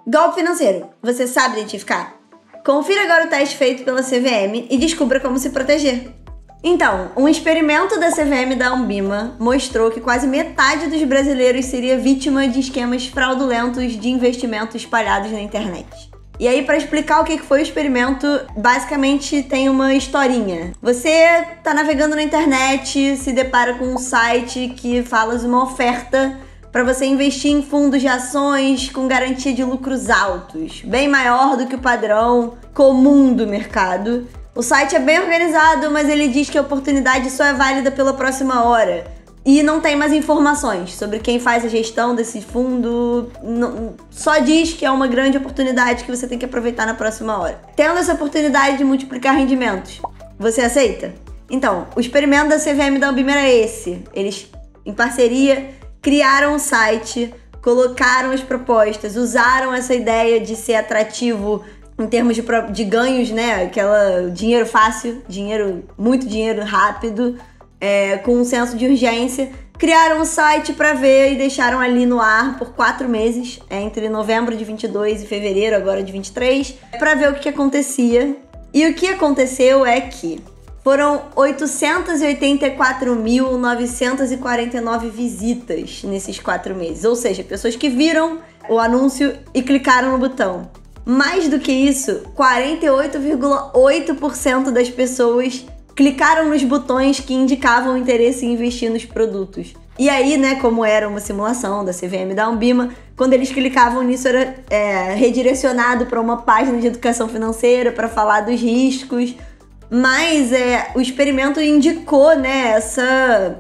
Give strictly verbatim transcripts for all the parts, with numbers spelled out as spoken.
Golpe financeiro, você sabe identificar? Confira agora o teste feito pela C V M e descubra como se proteger. Então, um experimento da C V M da Ambima mostrou que quase metade dos brasileiros seria vítima de esquemas fraudulentos de investimento espalhados na internet. E aí, para explicar o que foi o experimento, basicamente tem uma historinha. Você tá navegando na internet, se depara com um site que fala de uma oferta para você investir em fundos de ações com garantia de lucros altos, bem maior do que o padrão comum do mercado. O site é bem organizado, mas ele diz que a oportunidade só é válida pela próxima hora. E não tem mais informações sobre quem faz a gestão desse fundo. Não, só diz que é uma grande oportunidade que você tem que aproveitar na próxima hora. Tendo essa oportunidade de multiplicar rendimentos, você aceita? Então, o experimento da C V M da Ambima era esse. Eles, em parceria, criaram um site, colocaram as propostas, usaram essa ideia de ser atrativo em termos de, de ganhos, né? Aquela dinheiro fácil, dinheiro, muito dinheiro rápido, é, com um senso de urgência. Criaram um site para ver e deixaram ali no ar por quatro meses, é, entre novembro de vinte e dois e fevereiro agora de vinte e três, para ver o que, que acontecia. E o que aconteceu é que foram oitocentos e oitenta e quatro mil, novecentos e quarenta e nove visitas nesses quatro meses. Ou seja, pessoas que viram o anúncio e clicaram no botão. Mais do que isso, quarenta e oito vírgula oito por cento das pessoas clicaram nos botões que indicavam interesse em investir nos produtos. E aí, né, como era uma simulação da C V M da Ambima, quando eles clicavam nisso era é, redirecionado para uma página de educação financeira para falar dos riscos. Mas é, o experimento indicou, né, essa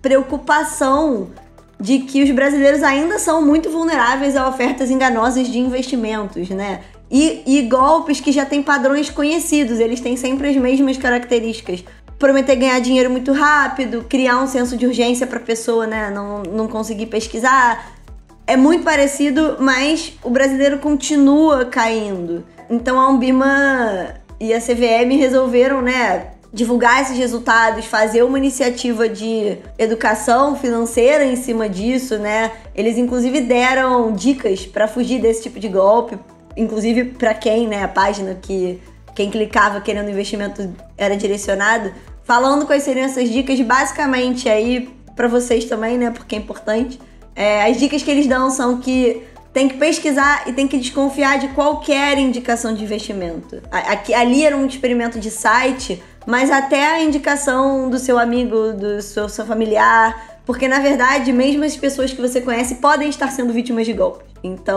preocupação de que os brasileiros ainda são muito vulneráveis a ofertas enganosas de investimentos, né? E, e golpes que já têm padrões conhecidos, eles têm sempre as mesmas características. Prometer ganhar dinheiro muito rápido, criar um senso de urgência para a pessoa, né, não, não conseguir pesquisar. É muito parecido, mas o brasileiro continua caindo. Então a Ambima e a C V M resolveram, né, divulgar esses resultados, fazer uma iniciativa de educação financeira em cima disso, né? Eles inclusive deram dicas para fugir desse tipo de golpe, inclusive para quem, né, a página que quem clicava querendo investimento era direcionado, falando quais seriam essas dicas, basicamente aí para vocês também, né, porque é importante. É, as dicas que eles dão são que tem que pesquisar e tem que desconfiar de qualquer indicação de investimento. Aqui, ali era um experimento de site, mas até a indicação do seu amigo, do seu, seu familiar, porque na verdade mesmo as pessoas que você conhece podem estar sendo vítimas de golpes.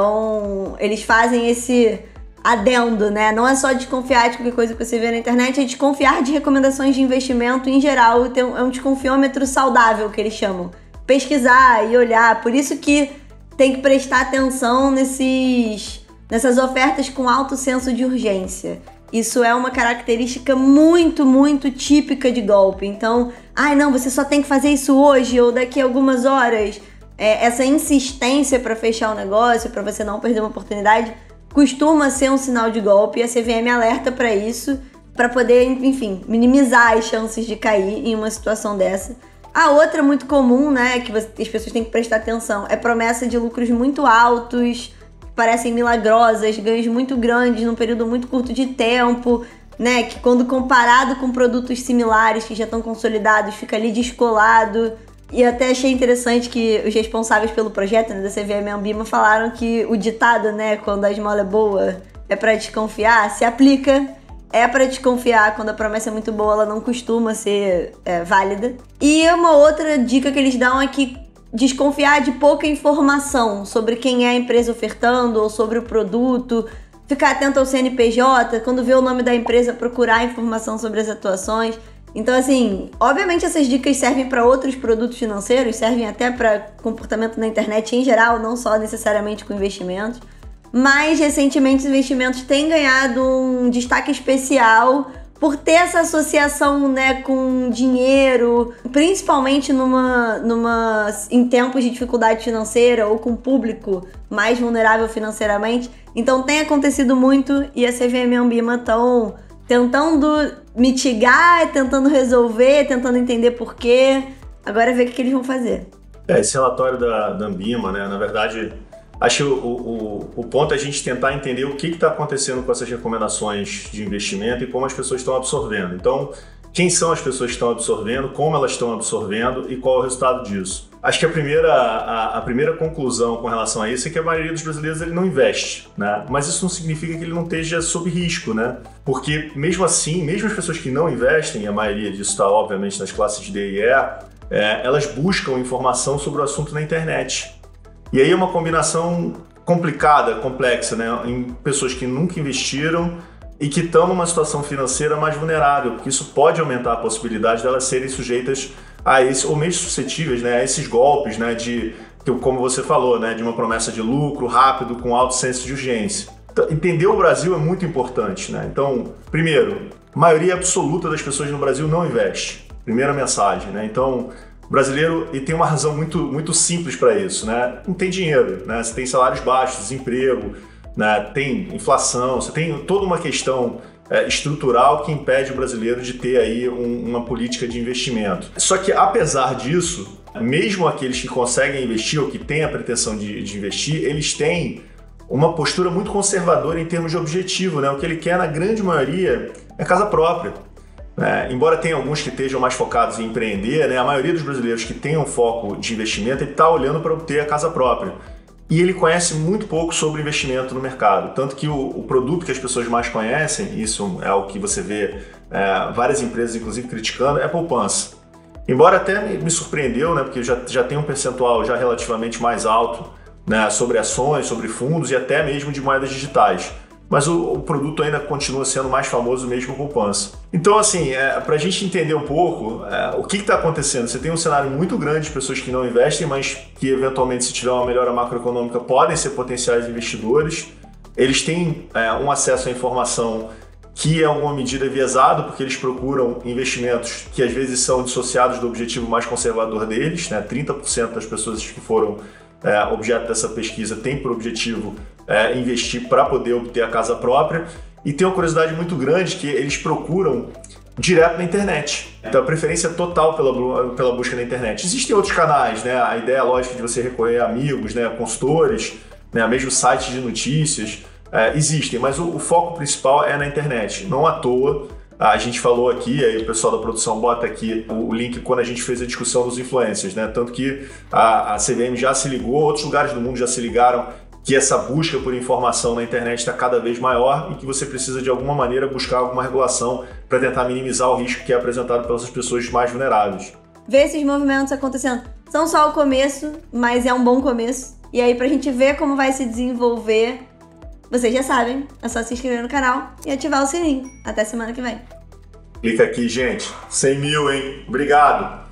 Então eles fazem esse adendo, né? Não é só desconfiar de qualquer coisa que você vê na internet, é desconfiar de recomendações de investimento em geral. É um desconfiômetro saudável que eles chamam. Pesquisar e olhar, por isso que tem que prestar atenção nesses, nessas ofertas com alto senso de urgência. Isso é uma característica muito, muito típica de golpe. Então, ai não, você só tem que fazer isso hoje ou daqui a algumas horas. É, essa insistência para fechar o negócio, para você não perder uma oportunidade, costuma ser um sinal de golpe e a C V M alerta para isso, para poder, enfim, minimizar as chances de cair em uma situação dessa. A outra muito comum, né, que as pessoas têm que prestar atenção, é promessa de lucros muito altos, que parecem milagrosas, ganhos muito grandes num período muito curto de tempo, né, que quando comparado com produtos similares que já estão consolidados, fica ali descolado. E até achei interessante que os responsáveis pelo projeto, né, da C V M Ambima falaram que o ditado, né, quando a esmola é boa é para desconfiar, se aplica. É para desconfiar, quando a promessa é muito boa, ela não costuma ser é, válida. E uma outra dica que eles dão é que desconfiar de pouca informação sobre quem é a empresa ofertando ou sobre o produto. Ficar atento ao C N P J, quando vê o nome da empresa, procurar informação sobre as atuações. Então, assim, obviamente essas dicas servem para outros produtos financeiros, servem até para comportamento na internet em geral, não só necessariamente com investimentos. Mas, recentemente, os investimentos têm ganhado um destaque especial por ter essa associação, né, com dinheiro, principalmente numa, numa, em tempos de dificuldade financeira ou com público mais vulnerável financeiramente. Então, tem acontecido muito e a C V M e a Ambima estão tentando mitigar, tentando resolver, tentando entender por quê. Agora, ver o que eles vão fazer. É, esse relatório da, da Ambima, né, na verdade, Acho que o, o, o ponto é a gente tentar entender o que está acontecendo com essas recomendações de investimento e como as pessoas estão absorvendo. Então, quem são as pessoas que estão absorvendo, como elas estão absorvendo e qual é o resultado disso. Acho que a primeira, a, a primeira conclusão com relação a isso é que a maioria dos brasileiros ele não investe, né? Mas isso não significa que ele não esteja sob risco, né? Porque mesmo assim, mesmo as pessoas que não investem, e a maioria disso está obviamente nas classes D e E, é, elas buscam informação sobre o assunto na internet. E aí é uma combinação complicada, complexa, né? Em pessoas que nunca investiram e que estão numa situação financeira mais vulnerável, porque isso pode aumentar a possibilidade delas serem sujeitas a esse, ou mesmo suscetíveis, né, a esses golpes, né, de, como você falou, né, de uma promessa de lucro rápido com alto senso de urgência. Então, entender o Brasil é muito importante, né? Então, primeiro, a maioria absoluta das pessoas no Brasil não investe. Primeira mensagem, né? Então, o brasileiro e tem uma razão muito, muito simples para isso, né? Não tem dinheiro, né? Você tem salários baixos, desemprego, né? Tem inflação, você tem toda uma questão é, estrutural que impede o brasileiro de ter aí um, uma política de investimento. Só que, apesar disso, mesmo aqueles que conseguem investir ou que têm a pretensão de, de investir, eles têm uma postura muito conservadora em termos de objetivo, né? O que ele quer, na grande maioria, é casa própria. É, embora tenha alguns que estejam mais focados em empreender, né, a maioria dos brasileiros que tem um foco de investimento, ele está olhando para obter a casa própria. E ele conhece muito pouco sobre investimento no mercado. Tanto que o, o produto que as pessoas mais conhecem, isso é o que você vê é, várias empresas, inclusive, criticando, é a poupança. Embora até me, me surpreendeu, né, porque já, já tem um percentual já relativamente mais alto, né, sobre ações, sobre fundos e até mesmo de moedas digitais. Mas o, o produto ainda continua sendo mais famoso mesmo a poupança. Então, assim, é, para a gente entender um pouco é, o que está acontecendo, você tem um cenário muito grande de pessoas que não investem, mas que eventualmente, se tiver uma melhora macroeconômica, podem ser potenciais investidores. Eles têm é, um acesso à informação que, em alguma medida, é viesado, porque eles procuram investimentos que às vezes são dissociados do objetivo mais conservador deles, né? trinta por cento das pessoas que foram é, objeto dessa pesquisa têm por objetivo É, investir para poder obter a casa própria, e tem uma curiosidade muito grande que eles procuram direto na internet. Então a preferência é total pela, pela busca na internet. Existem outros canais, né? A ideia lógica de você recorrer a amigos, né? Consultores, né? Mesmo sites de notícias, é, existem, mas o, o foco principal é na internet. Não à toa, a gente falou aqui, aí o pessoal da produção bota aqui o, o link quando a gente fez a discussão dos influencers, né? Tanto que a, a C V M já se ligou, outros lugares do mundo já se ligaram que essa busca por informação na internet está cada vez maior e que você precisa, de alguma maneira, buscar alguma regulação para tentar minimizar o risco que é apresentado pelas pessoas mais vulneráveis. Ver esses movimentos acontecendo são só o começo, mas é um bom começo. E aí, pra gente ver como vai se desenvolver, vocês já sabem, é só se inscrever no canal e ativar o sininho. Até semana que vem. Clica aqui, gente. cem mil, hein? Obrigado!